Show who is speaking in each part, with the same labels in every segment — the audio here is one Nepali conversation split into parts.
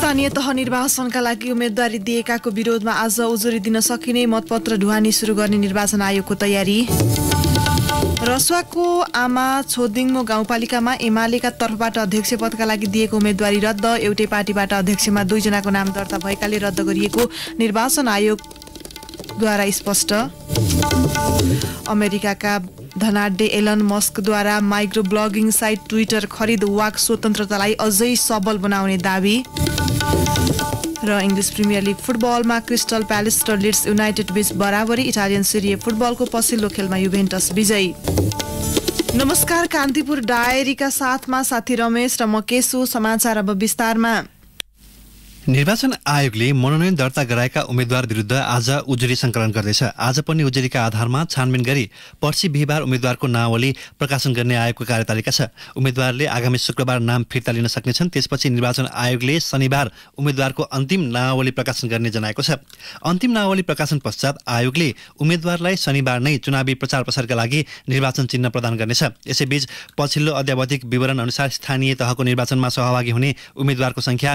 Speaker 1: स्थानीय तह निर्वाचनका लागि उम्मेदवारी दिएकाको विरोधमा आज उजुरी दिन सकिने मतपत्र ढुवानी सुरु गर्ने निर्वाचन आयोगको तयारी। रसुवाको आमा छोदिङमो गाउँपालिकामा एमालेका तर्फबाट अध्यक्ष पदका लागि दिएको उम्मेदवारी रद्द। एउटै पार्टीबाट अध्यक्षमा 2 जनाको नाम दर्ता भएकाले रद्द गरिएको निर्वाचन आयोगद्वारा स्पष्ट। अमेरिकाका धनाढ्य एलन मस्कद्वारा माइक्रो ब्लगिङ साइट ट्विटर खरिद वाक स्वतन्त्रतालाई अझै सबल बनाउने दावी। र इङ्ग्लिस प्रिमियर लिग फुटबलमा क्रिस्टल प्यालेस र लिड्स युनाइटेड बीच बराबरी। इटालियन सिरिए फुटबलको पछिल्लो खेलमा युभेन्टस विजयी। नमस्कार, कान्तिपुर डायरीका साथमा साथी रमेश र म केशु। समाचार अब विस्तारमा।
Speaker 2: निर्वाचन आयोगले मनोनयन दर्ता गराएका उम्मेद्वार विरुद्ध आज उजुरी संकलन गर्दैछ। आज पनि उजुरीका आधारमा छानबिन गरी पर्सि बिहीबार उम्मेद्वारको नावली प्रकाशन गर्ने आयोगको कार्यतालिका छ। उम्मेद्वारले आगामी शुक्रबार नाम फिर्ता लिन सक्नेछन्। त्यसपछि निर्वाचन आयोगले शनिबार उम्मेद्वारको अन्तिम नावली प्रकाशन गर्ने जनाएको छ। अन्तिम नावली प्रकाशन पश्चात आयोगले उम्मेद्वारलाई शनिबार नै चुनावी प्रचार प्रसारका लागि निर्वाचन चिन्ह प्रदान गर्नेछ। यसैबीच पछिल्लो अद्यावधिक विवरण अनुसार स्थानीय तहको निर्वाचनमा सहभागी हुने उम्मेद्वारको संख्या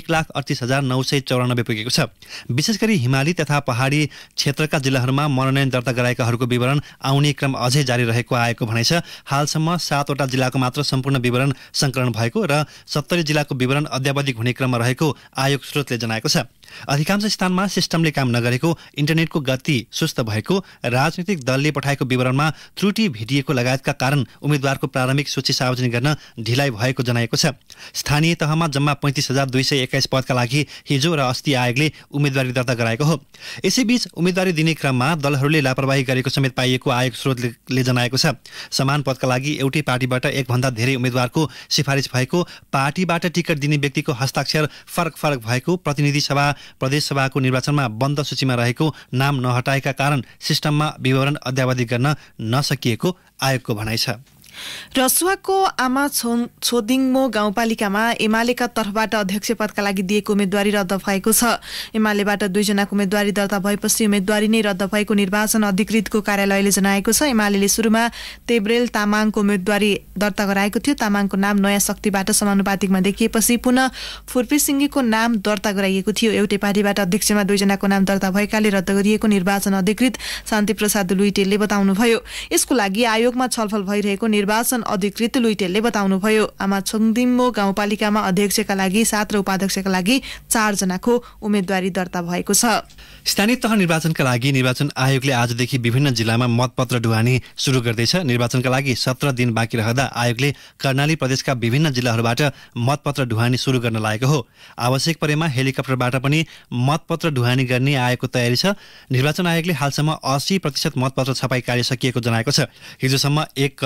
Speaker 2: 1,38,994 पुगेको छ। विशेष गरी हिमाली तथा पहाडी क्षेत्रका जिल्लाहरूमा मनोनयन दर्ता गराएकाहरूको विवरण आउने क्रम अझै जारी रहेको आयोगको भनाइ छ। हालसम्म 7वटा जिल्लाको मात्र सम्पूर्ण विवरण संकलन भएको र 70 जिल्लाको विवरण अद्यावधिक हुने क्रममा रहेको आयोग स्रोतले जनाएको छ। अधिकांश स्थानमा सिस्टमले काम नगरेको, इन्टरनेटको गति सुस्त भएको, राजनीतिक दलले पठाएको विवरणमा त्रुटि भेटिएको लगायतका कारण उम्मेद्वारको प्रारम्भिक सूची सार्वजनिक गर्न ढिलाइ भएको जनाएको छ। स्थानीय तहमा जम्मा 35,221 पदका लागि हिजो र अस्ति आयोगले उम्मेदवारी दर्ता गराएको हो। यसैबीच उम्मेदवारी दिने क्रममा दलहरूले लापरवाही गरेको समेत पाइएको आयोग स्रोतले जनाएको छ। समान पदका लागि एउटै पार्टीबाट एकभन्दा धेरै उम्मेदवारको सिफारिस भएको, पार्टीबाट टिकट दिने व्यक्तिको हस्ताक्षर फरक भएको, प्रतिनिधि सभा प्रदेश सभाको निर्वाचनमा बन्द सूचीमा रहेको नाम नहटाएका कारण सिस्टममा विवरण अद्यावधिक गर्न नसकिएको आयोगको भनाइ छ।
Speaker 1: रसुवाको आमा छोदिङमो गाउँपालिकामा एमालेका तर्फबाट अध्यक्ष पदका लागि दिएको उम्मेदवारी रद्द भएको छ। एमालेबाट 2 जनाको उम्मेदवारी दर्ता भएपछि उम्मेदवारी नै रद्द भएको निर्वाचन अधिकृतको कार्यालयले जनाएको छ। एमालेले सुरुमा तेब्रेल तामाङको उम्मेदवारी दर्ता गराएको थियो। तामाङको नाम नयाँ शक्तिबाट समानुपातिकमा देखिएपछि पुनः फुर्पी सिंघीको नाम दर्ता गराइएको थियो। एउटै पार्टीबाट अध्यक्षमा 2 जनाको नाम दर्ता भएकाले रद्द गरिएको निर्वाचन अधिकृत शान्ति प्रसाद लुइटेलले बताउनुभयो। यसको लागि आयोगमा छलफल भइरहेको निर्वाचन अधिकृत लुइटेलले बताउनुभयो। आमा छोदिङमो गाउँपालिकामा अध्यक्षका लागि 7 र उपाध्यक्षका लागि 4 जनाको उम्मेदवारी दर्ता भएको छ।
Speaker 2: स्थानीय तह निर्वाचनका लागि निर्वाचन आयोगले आजदेखि विभिन्न जिल्लामा मतपत्र ढुवानी सुरु गर्दैछ। निर्वाचनका लागि 17 दिन बाँकी रहँदा आयोगले कर्णाली प्रदेशका विभिन्न जिल्लाहरूबाट मतपत्र ढुवानी सुरु गर्न लागेको हो। आवश्यक परेमा हेलिकप्टरबाट पनि मतपत्र ढुवानी गर्ने आयोगको तयारी छ। निर्वाचन आयोगले हालसम्म 80% मतपत्र छपाई कार्य सकिएको जनाएको छ। हिजोसम्म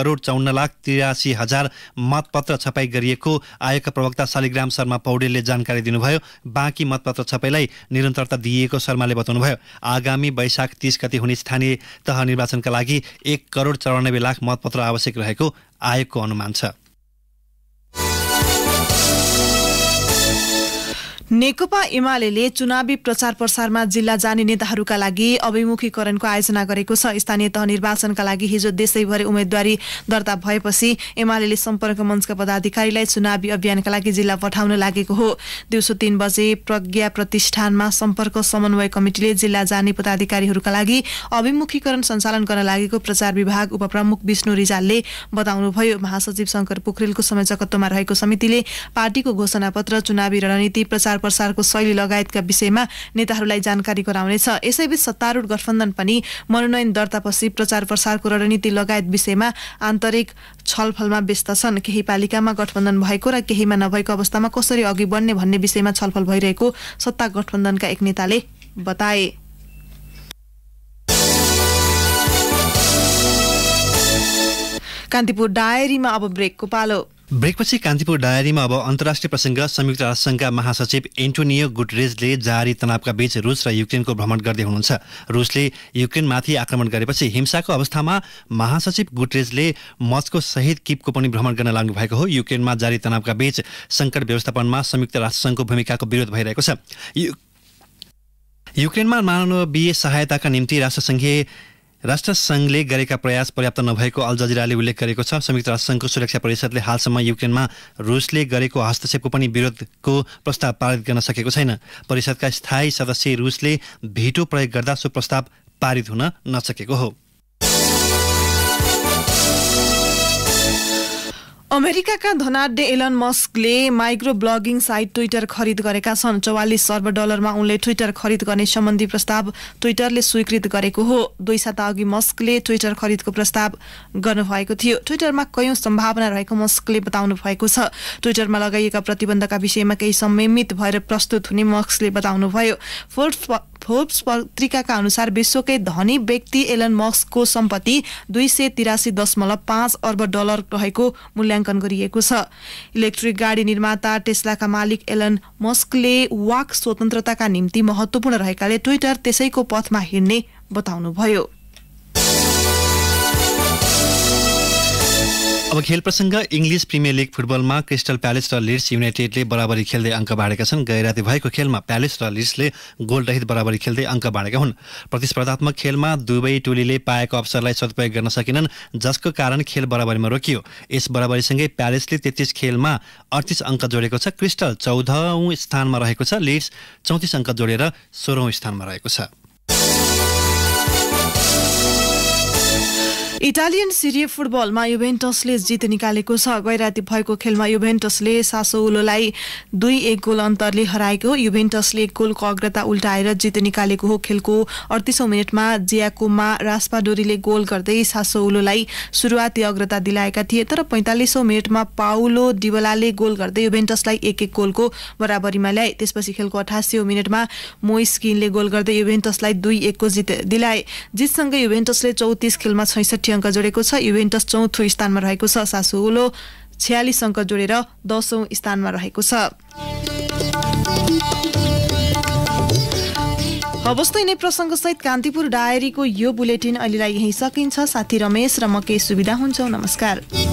Speaker 2: 1,54,83,000 मतपत्र छपाई गरिएको आयोगका प्रवक्ता शालिग्राम शर्मा पौडेलले जानकारी दिनुभयो। बाँकी मतपत्र छपाईलाई निरन्तरता दिइएको शर्माले बताउनुभयो। आगामी वैशाख 30 गते हुने स्थानीय तह निर्वाचनका लागि 1,94,00,000 मतपत्र आवश्यक रहेको आयोगको अनुमान छ।
Speaker 1: नेकपा एमाले चुनावी प्रचार प्रसारमा जिल्ला जाने नेताहरूका लागि अभिमुखीकरणको आयोजना गरेको छ। स्थानीय तह निर्वाचनका लागि हिजो देशैभरि उम्मेदवारी दर्ता भएपछि एमाले सम्पर्क मञ्चका पदाधिकारीलाई चुनावी अभियानका लागि जिल्ला पठाउन लागेको हो। दिउँसो 3 बजे प्रज्ञा प्रतिष्ठानमा सम्पर्क समन्वय कमिटिले जिल्ला जाने पदाधिकारीहरूका लागि अभिमुखीकरण सञ्चालन गर्न लागेको प्रचार विभाग उपप्रमुख विष्णु रिजालले बताउनुभयो। महासचिव शंकर पोखरेलको संयोजकत्वमा रहेको समितिले पार्टीको घोषणापत्र, चुनावी रणनीति, प्रचार प्रसारको शैली लगायतका विषयमा नेताहरूलाई जानकारी गराउनेछ। यसैबीच सत्तारूढ गठबन्धन पनि मनोनयन दर्तापछि प्रचार प्रसारको रणनीति लगायत विषयमा आन्तरिक छलफलमा व्यस्त छन्। केही पालिकामा गठबन्धन भएको र केहीमा नभएको अवस्थामा कसरी अघि बढ्ने भन्ने विषयमा छलफल भइरहेको सत्ता गठबन्धनका एक नेताले बताए। कान्तिपुर डायरीमा अब ब्रेकको पालो।
Speaker 2: ब्रेकपछि कान्तिपुर डायरीमा अब अन्तर्राष्ट्रिय प्रसङ्ग। संयुक्त राष्ट्रसङ्घका महासचिव एन्टोनियो गुटेरेसले जारी तनावका बीच रुस र युक्रेनको भ्रमण गर्दै हुनुहुन्छ। रुसले युक्रेनमाथि आक्रमण गरेपछि हिंसाको अवस्थामा महासचिव गुटेरेसले मस्को सहित किपको पनि भ्रमण गर्न लाग्नु भएको हो। युक्रेनमा जारी तनावका बीच सङ्कट व्यवस्थापनमा संयुक्त राष्ट्रसङ्घको भूमिकाको विरोध भइरहेको छ। युक्रेनमा मानवीय सहायताका निम्ति राष्ट्रसङ्घीय राष्ट्रसङ्घले गरेका प्रयास पर्याप्त नभएको अल जजिराले उल्लेख गरेको छ। संयुक्त राष्ट्रसङ्घको सुरक्षा परिषदले हालसम्म युक्रेनमा रुसले गरेको हस्तक्षेपको पनि विरोधको प्रस्ताव पारित गर्न सकेको छैन। परिषदका स्थायी सदस्य रुसले भेटो प्रयोग गर्दा सो प्रस्ताव पारित हुन नसकेको हो।
Speaker 1: अमेरिकाका धनाढ्य एलन मस्कले माइक्रो ब्लगिङ साइट ट्विटर खरिद गरेका छन्। 44 अर्ब डलरमा उनले ट्विटर खरिद गर्ने सम्बन्धी प्रस्ताव ट्विटरले स्वीकृत गरेको हो। 2 साता अघि मस्कले ट्विटर खरिदको प्रस्ताव गर्नुभएको थियो। ट्विटरमा कयौं सम्भावना रहेको मस्कले बताउनु भएको छ। ट्विटरमा लगाइएका प्रतिबन्धका विषयमा केही संयमित भएर प्रस्तुत हुने मस्कले बताउनुभयो। फोर्ब्स पत्रिकाका अनुसार विश्वकै धनी व्यक्ति एलन मस्कको सम्पत्ति 283.5 अर्ब डलर रहेको मूल्याङ्कन गरिएको छ। इलेक्ट्रिक गाडी निर्माता टेस्लाका मालिक एलन मस्कले वाक स्वतन्त्रताका निम्ति महत्वपूर्ण रहेकाले ट्विटर त्यसैको पथमा हिँड्ने बताउनुभयो।
Speaker 2: अब खेल प्रसङ्ग। इङ्ग्लिस प्रिमियर लिग फुटबलमा क्रिस्टल प्यालेस र लिड्स युनाइटेडले बराबरी खेल्दै अङ्क बाँडेका छन्। गैराती भएको खेलमा प्यालेस र लिड्सले गोलरहित बराबरी खेल्दै अङ्क बाँडेका हुन्। प्रतिस्पर्धात्मक खेलमा दुवै टोलीले पाएको अवसरलाई सदुपयोग गर्न सकेनन्, जसको कारण खेल बराबरीमा रोकियो। यस बराबरीसँगै प्यालेसले 33 खेलमा 38 अङ्क जोडेको छ। क्रिस्टल 14औं स्थानमा रहेको छ। लिड्स 34 अङ्क जोडेर 16औं स्थानमा रहेको छ।
Speaker 1: इटालियन सिरिए फुटबलमा युभेन्टसले जित निकालेको छ। गैराती भएको खेलमा युभेन्टसले सासोउलोलाई 2-1 गोल अन्तरले हराएको। युभेन्टसले 1 गोलको अग्रता उल्टाएर जित निकालेको हो। खेलको 38औं मिनेटमा जियाकोमा रास्पाडोरीले गोल गर्दै सासोउलोलाई सुरुवाती अग्रता दिलाएका थिए, तर 45औं मिनेटमा पाउलो डिबलाले गोल गर्दै युभेन्टसलाई 1-1 गोलको बराबरीमा ल्याए। त्यसपछि खेलको 88औं मिनेटमा मोइस्किनले गोल गर्दै युभेन्टसलाई 2-1 को जित दिलाए। जितसँगै युभेन्टसले 34 खेलमा 66 अङ्क जोडेको छ। युभेन्टस 4थो स्थानमा रहेको छ। सासुओलो 46 अङ्क जोडेर 10औं स्थानमा रहेको छ। अवस्था नै प्रसङ्गसहित कान्तिपुर डायरीको यो बुलेटिन अहिलेलाई यही सकिन्छ। साथी रमेश र म के सुविधा हुन्छौ। नमस्कार।